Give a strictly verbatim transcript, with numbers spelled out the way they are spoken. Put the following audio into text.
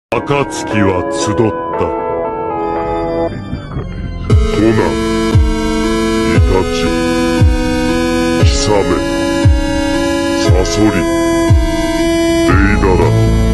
暁は集った。コナン、イタチ、ヒサメ、サソリ、デイダラ。